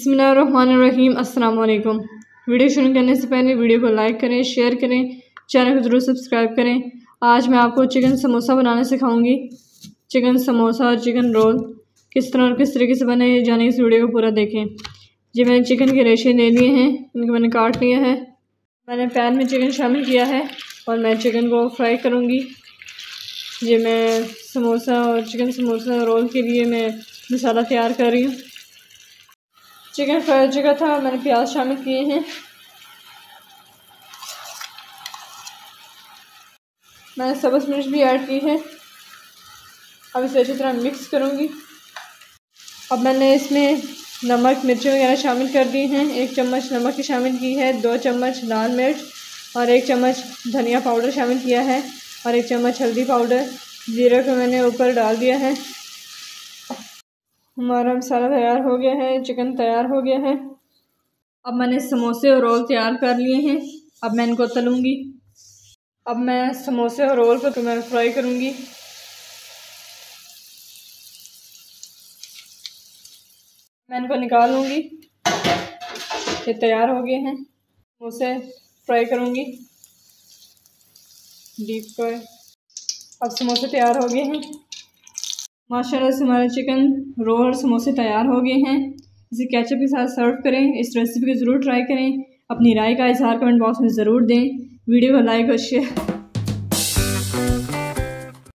बिस्मिल्लाहिर्रहमानिर्रहीम। अस्सलाम वालेकुम। वीडियो शुरू करने से पहले वीडियो को लाइक करें, शेयर करें, चैनल को ज़रूर सब्सक्राइब करें। आज मैं आपको चिकन समोसा बनाना सिखाऊंगी। चिकन समोसा और चिकन रोल किस तरह और किस तरीके से बने जाने इस वीडियो को पूरा देखें। जी मैंने चिकन के रेशे ले लिए हैं, इनको मैंने काट लिया है। मैंने पैन में चिकन शामिल किया है और मैं चिकन को फ्राई करूँगी। ये मैं समोसा और चिकन समोसा रोल के लिए मैं मसाला तैयार कर रही हूँ। चिकन फ्राई हो चुका था, मैंने प्याज शामिल किए हैं। मैंने सब्ज़ मिर्च भी ऐड की है। अब इसे अच्छी तरह मिक्स करूँगी। अब मैंने इसमें नमक मिर्ची वगैरह शामिल कर दी हैं। 1 चम्मच नमक की शामिल की है, 2 चम्मच लाल मिर्च और 1 चम्मच धनिया पाउडर शामिल किया है और 1 चम्मच हल्दी पाउडर। ज़ीरा को मैंने ऊपर डाल दिया है। हमारा मसाला तैयार हो गया है, चिकन तैयार हो गया है। अब मैंने समोसे और रोल तैयार कर लिए हैं। अब मैं इनको तलूँगी। अब मैं समोसे और रोल को मैं फ्राई करूँगी। मैं इनको निकाल लूँगी। ये तैयार हो गए हैं। समोसे फ्राई करूँगी, डीप फ्राई। अब समोसे तैयार हो गए हैं। माशाल्लाह से हमारे चिकन रोल और समोसे तैयार हो गए हैं। इसे केचप के साथ सर्व करें। इस रेसिपी को ज़रूर ट्राई करें। अपनी राय का इज़हार कमेंट बॉक्स में ज़रूर दें। वीडियो को लाइक और शेयर